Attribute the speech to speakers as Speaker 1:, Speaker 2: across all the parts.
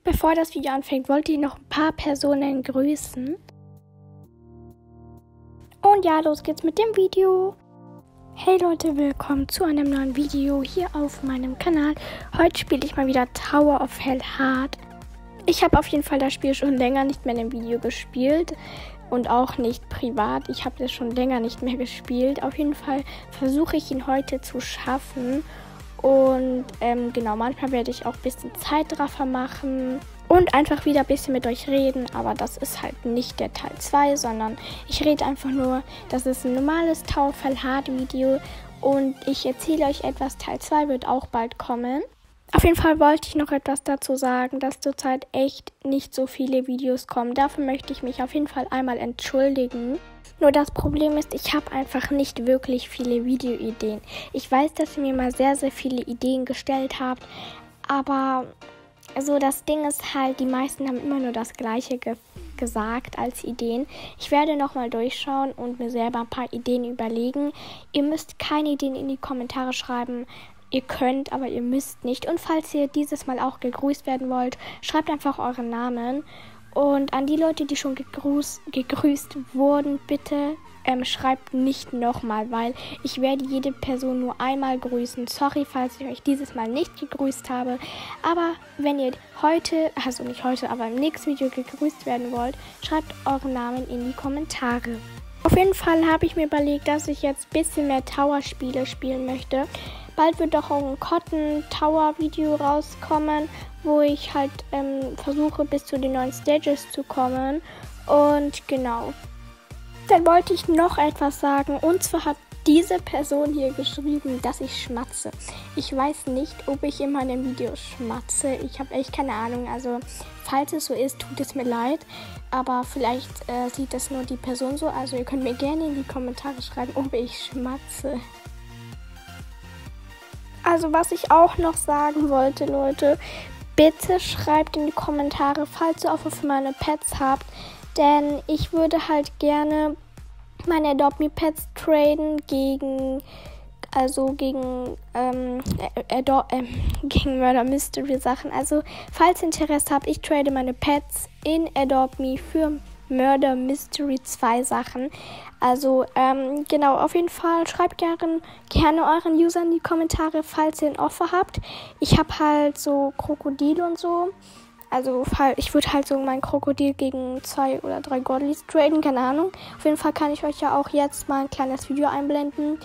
Speaker 1: Bevor das Video anfängt, wollte ich noch ein paar Personen grüßen. Und ja, los geht's mit dem Video. Hey Leute, willkommen zu einem neuen Video hier auf meinem Kanal. Heute spiele ich mal wieder Tower of Hell Hard. Ich habe auf jeden Fall das Spiel schon länger nicht mehr in einem Video gespielt und auch nicht privat. Ich habe das schon länger nicht mehr gespielt. Auf jeden Fall versuche ich ihn heute zu schaffen. Und genau, manchmal werde ich auch ein bisschen Zeitraffer machen und einfach wieder ein bisschen mit euch reden. Aber das ist halt nicht der Teil 2, sondern ich rede einfach nur, das ist ein normales Tower of Hell Hard Video. Und ich erzähle euch etwas, Teil 2 wird auch bald kommen. Auf jeden Fall wollte ich noch etwas dazu sagen, dass zurzeit echt nicht so viele Videos kommen. Dafür möchte ich mich auf jeden Fall einmal entschuldigen. Nur das Problem ist, ich habe einfach nicht wirklich viele Videoideen. Ich weiß, dass ihr mir mal sehr, sehr viele Ideen gestellt habt, aber so das Ding ist halt, die meisten haben immer nur das Gleiche gesagt als Ideen. Ich werde nochmal durchschauen und mir selber ein paar Ideen überlegen. Ihr müsst keine Ideen in die Kommentare schreiben. Ihr könnt, aber ihr müsst nicht. Und falls ihr dieses Mal auch gegrüßt werden wollt, schreibt einfach euren Namen. Und an die Leute, die schon gegrüßt wurden, bitte schreibt nicht nochmal, weil ich werde jede Person nur einmal grüßen. Sorry, falls ich euch dieses Mal nicht gegrüßt habe. Aber wenn ihr heute, also nicht heute, aber im nächsten Video gegrüßt werden wollt, schreibt euren Namen in die Kommentare. Auf jeden Fall habe ich mir überlegt, dass ich jetzt ein bisschen mehr Tower-Spiele spielen möchte. Bald wird doch auch ein Cotton Tower Video rauskommen, wo ich halt versuche, bis zu den neuen Stages zu kommen. Und genau. Dann wollte ich noch etwas sagen. Und zwar hat diese Person hier geschrieben, dass ich schmatze. Ich weiß nicht, ob ich in meinem Video schmatze. Ich habe echt keine Ahnung. Also, falls es so ist, tut es mir leid. Aber vielleicht sieht das nur die Person so. Also, ihr könnt mir gerne in die Kommentare schreiben, ob ich schmatze. Also, was ich auch noch sagen wollte, Leute, bitte schreibt in die Kommentare, falls ihr Offer für meine Pets habt, denn ich würde halt gerne meine Adopt Me Pets traden gegen Murder Mystery Sachen. Also, falls ihr Interesse habt, ich trade meine Pets in Adopt Me für Murder Mystery 2 Sachen. Also, genau, auf jeden Fall schreibt gerne euren User in die Kommentare, falls ihr ein Offer habt. Ich habe halt so Krokodile und so. Also, ich würde halt so mein Krokodil gegen 2 oder 3 Godlies traden, keine Ahnung. Auf jeden Fall kann ich euch ja auch jetzt mal ein kleines Video einblenden.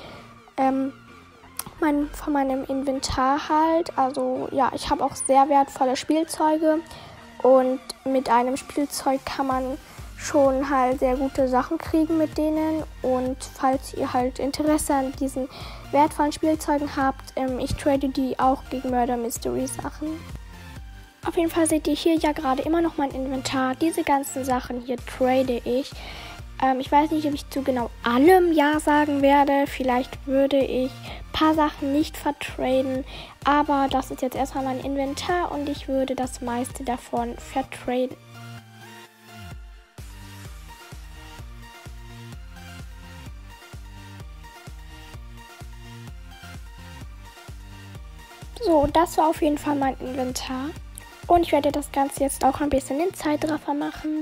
Speaker 1: Von meinem Inventar halt. Also, ja, ich habe auch sehr wertvolle Spielzeuge. Und mit einem Spielzeug kann man schon halt sehr gute Sachen kriegen mit denen. Und falls ihr halt Interesse an diesen wertvollen Spielzeugen habt, ich trade die auch gegen Murder Mystery Sachen. Auf jeden Fall seht ihr hier ja gerade immer noch mein Inventar. Diese ganzen Sachen hier trade ich. Ich weiß nicht, ob ich zu genau allem Ja sagen werde. Vielleicht würde ich ein paar Sachen nicht vertraden. Aber das ist jetzt erstmal mein Inventar und ich würde das meiste davon vertraden. So, das war auf jeden Fall mein Inventar. Und ich werde das Ganze jetzt auch ein bisschen in Zeitraffer machen.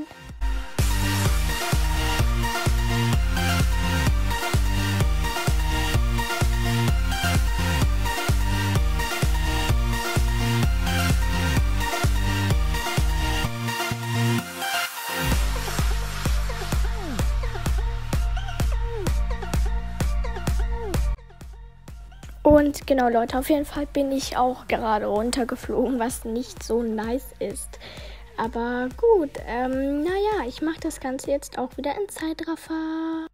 Speaker 1: Und genau, Leute, auf jeden Fall bin ich auch gerade runtergeflogen, was nicht so nice ist. Aber gut, naja, ich mache das Ganze jetzt auch wieder in Zeitraffer.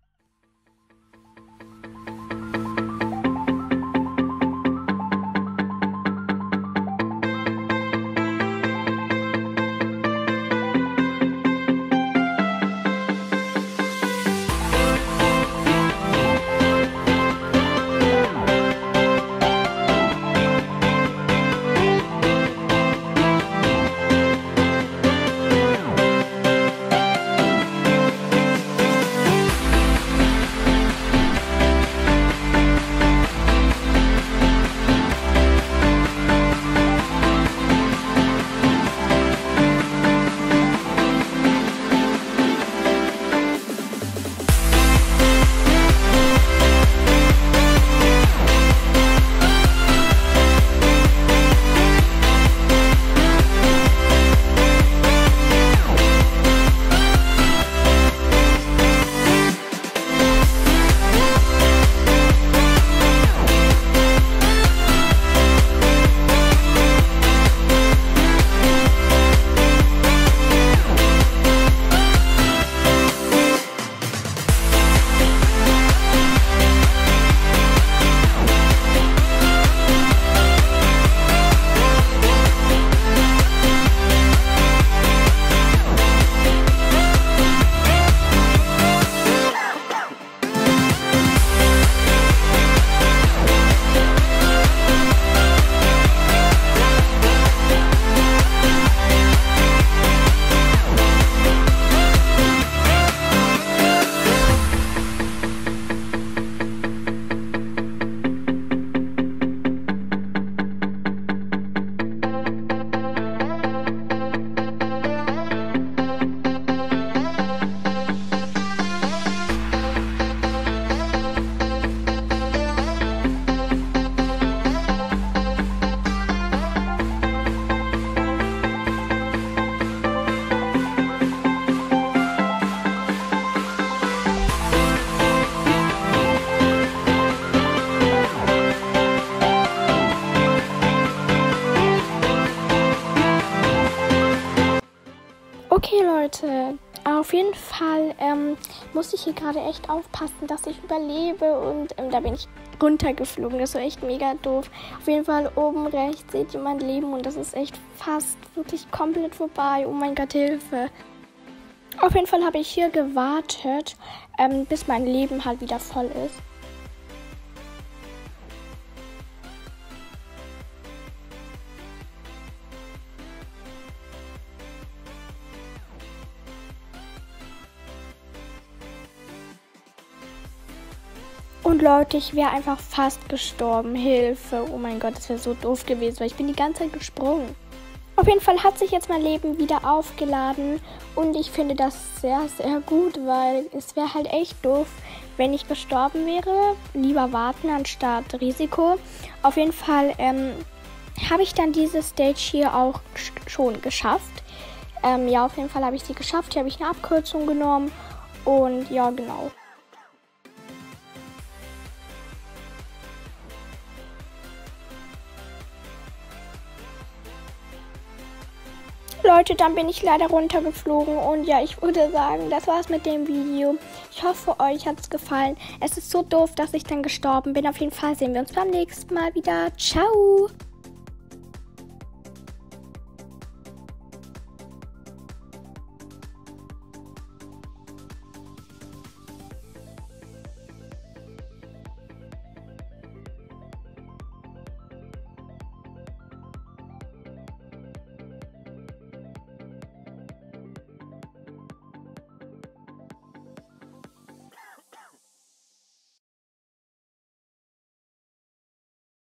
Speaker 1: Okay, Leute, auf jeden Fall muss ich hier gerade echt aufpassen, dass ich überlebe und da bin ich runtergeflogen. Das war echt mega doof. Auf jeden Fall oben rechts seht ihr mein Leben und das ist echt fast wirklich komplett vorbei. Oh mein Gott, Hilfe. Auf jeden Fall habe ich hier gewartet, bis mein Leben halt wieder voll ist. Und Leute, ich wäre einfach fast gestorben. Hilfe. Oh mein Gott, das wäre so doof gewesen, weil ich bin die ganze Zeit gesprungen. Auf jeden Fall hat sich jetzt mein Leben wieder aufgeladen und ich finde das sehr, sehr gut, weil es wäre halt echt doof, wenn ich gestorben wäre. Lieber warten anstatt Risiko. Auf jeden Fall habe ich dann diese Stage hier auch schon geschafft. Ja, auf jeden Fall habe ich sie geschafft. Hier habe ich eine Abkürzung genommen und ja, genau. Leute, dann bin ich leider runtergeflogen und ja, ich würde sagen, das war's mit dem Video. Ich hoffe, euch hat's gefallen. Es ist so doof, dass ich dann gestorben bin. Auf jeden Fall sehen wir uns beim nächsten Mal wieder. Ciao!